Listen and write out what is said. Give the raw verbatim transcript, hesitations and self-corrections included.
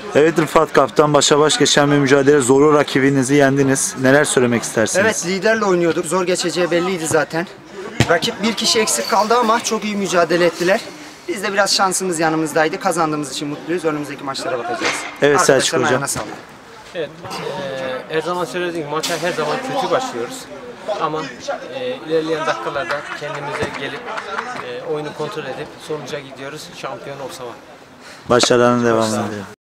Evet Rıfat Kaptan, başa baş geçen bir mücadele, zoru rakibinizi yendiniz. Neler söylemek istersiniz? Evet, liderle oynuyorduk. Zor geçeceği belliydi zaten. Rakip bir kişi eksik kaldı ama çok iyi mücadele ettiler. Biz de biraz şansımız yanımızdaydı. Kazandığımız için mutluyuz. Önümüzdeki maçlara bakacağız. Evet Selçuk Arkadaşların Hocam. ayağına sağlık. Evet, e, her zaman söylediğim gibi maça her zaman kötü başlıyoruz. Ama e, ilerleyen dakikalarda kendimize gelip e, oyunu kontrol edip sonuca gidiyoruz. Şampiyon olsa var. Başarılarına devam ediyor.